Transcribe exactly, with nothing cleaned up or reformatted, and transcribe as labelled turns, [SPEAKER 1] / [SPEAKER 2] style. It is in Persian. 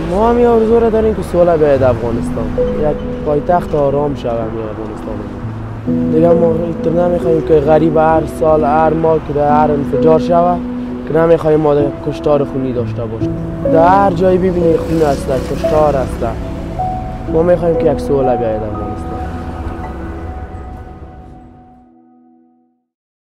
[SPEAKER 1] ما هم یه آرزو را داریم که صلح بیاید افغانستان، یک پایتخت آرام شود می افغانستان. دیگه ما نمیخوایم که غریب هر سال هر ماه که در هر انفجار شود، که نمیخوایم ما کشتار خونی داشته باشیم. در هر جایی ببینید خون است، کشتار است. ما میخوایم که یک صلح بیاید افغانستان.